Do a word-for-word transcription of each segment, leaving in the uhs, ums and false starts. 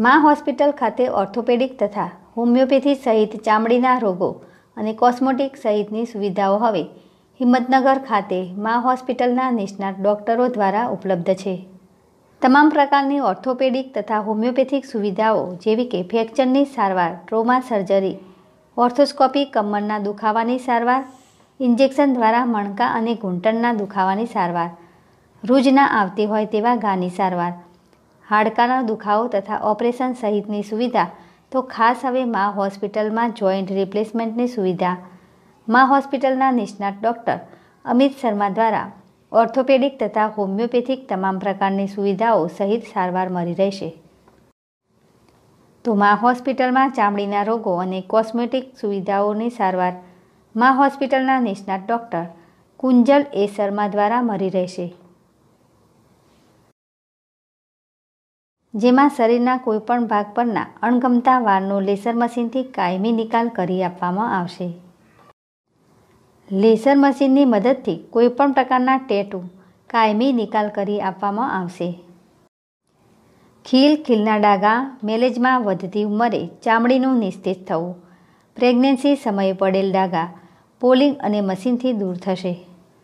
મા હોસ્પિટલ ખાતે ઓર્થોપેડિક તથા હોમિયોપેથી સહિત ચામડીના રોગો અને કોસ્મેટિક સહિતની સુવિધાઓ હવે હિંમતનગર ખાતે મા હોસ્પિટલના નિષ્ણાત ડૉક્ટરો દ્વારા ઉપલબ્ધ છે. તમામ પ્રકારની ઓર્થોપેડિક તથા હોમિયોપેથિક સુવિધાઓ જેવી કે ફ્રેક્ચરની સારવાર, ટ્રોમા સર્જરી, ઓર્થોસ્કોપી, કમરના દુખાવાની સારવાર, ઇન્જેક્શન દ્વારા મણકા અને ઘૂંટણના દુખાવાની સારવાર, રૂજ ના આવતી હોય તેવા ઘાની સારવાર, હાડકાનો દુખાવો તથા ઓપરેશન સહિતની સુવિધા તો ખાસ હવે મા હોસ્પિટલમાં જોઈન્ટ રિપ્લેસમેન્ટની સુવિધા મા હોસ્પિટલના નિષ્ણાત ડૉક્ટર અમિત શર્મા દ્વારા ઓર્થોપેડિક તથા હોમિયોપેથિક તમામ પ્રકારની સુવિધાઓ સહિત સારવાર મળી રહેશે. તો મા હોસ્પિટલમાં ચામડીના રોગો અને કોસ્મેટિક સુવિધાઓની સારવાર મા હોસ્પિટલના નિષ્ણાત ડૉક્ટર કુંજલ એ શર્મા દ્વારા મળી રહેશે, જેમાં શરીરના કોઈપણ ભાગ પરના અણગમતા વાળનો લેસર મશીનથી કાયમી નિકાલ કરી આપવામાં આવશે. લેસર મશીનની મદદથી કોઈપણ પ્રકારના ટેટુ કાયમી નિકાલ કરી આપવામાં આવશે. ખીલ, ખીલના ડાઘા, મેલેજમાં વધતી ઉંમરે ચામડીનું નિસ્તેજ થવું, પ્રેગ્નન્સી સમયે પડેલ ડાઘા પોલિંગ અને મશીનથી દૂર થશે.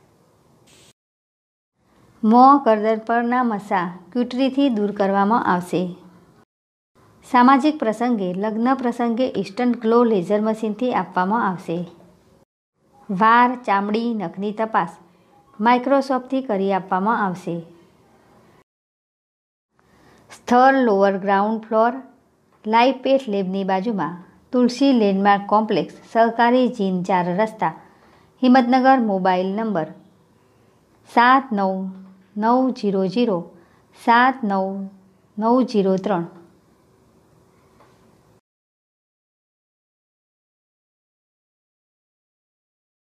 મોં, ગરદન પરના મસા ક્યુટરીથી દૂર કરવામાં આવશે. સામાજિક પ્રસંગે, લગ્ન પ્રસંગે ઇન્સ્ટન્ટ ગ્લો લેઝર મશીનથી આપવામાં આવશે. વાળ, ચામડી, નખની તપાસ માઇક્રોસ્કોપથી કરી આપવામાં આવશે. સ્થળ lower ground floor, live path લેબની બાજુમાં તુલસી લેન્ડમાર્ક કોમ્પ્લેક્સ, સહકારી જીન ચાર રસ્તા, હિંમતનગર. મોબાઈલ નંબર સાત નવ નવ જીરો જીરો સાત નવ નવ જીરો ત્રણ.